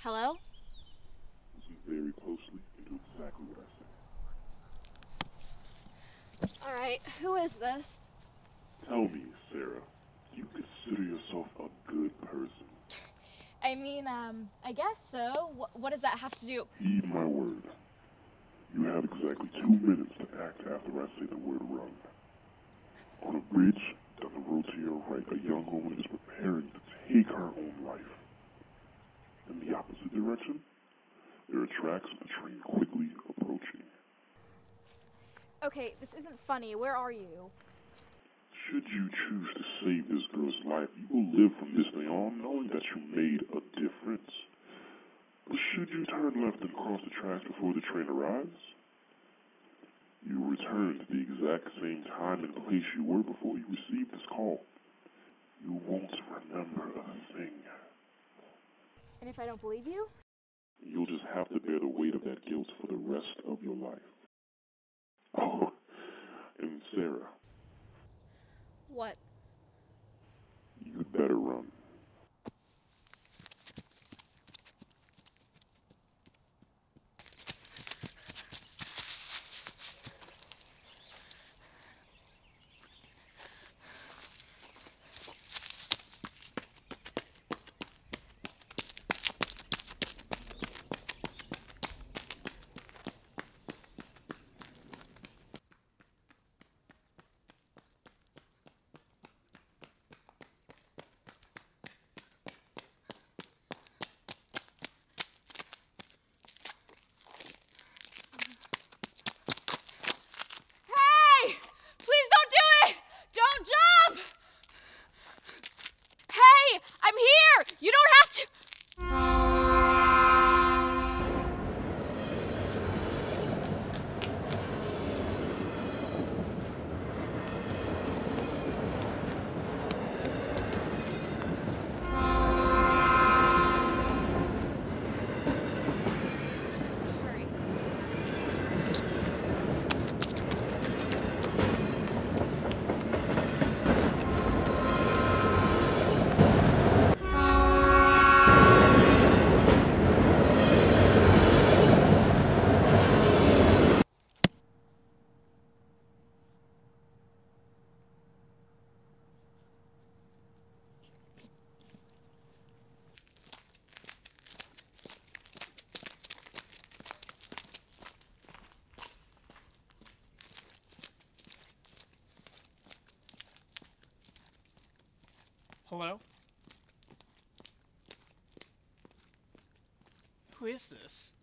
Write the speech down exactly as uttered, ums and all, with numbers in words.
Hello? Listen very closely and do exactly what I say. Alright, who is this? Tell me, Sarah, do you consider yourself a good person? I mean, um, I guess so. Wh what does that have to do? Heed my word. You have exactly two minutes to act after I say the word run. On a bridge, down the road to your right, a young woman is preparing to take her own life. In the opposite direction, there are tracks of the train quickly approaching. Okay, this isn't funny. Where are you? Should you choose to save this girl's life, you will live from this day on knowing that you made a difference. But should you turn left and cross the tracks before the train arrives, you will return to the exact same time and place you were before you received this call. You won't remember a thing. And if I don't believe you? You'll just have to bear the weight of that guilt for the rest of your life. Oh, and Sarah. What? You'd better run. I'm here! You don't have to... Hello? Who is this?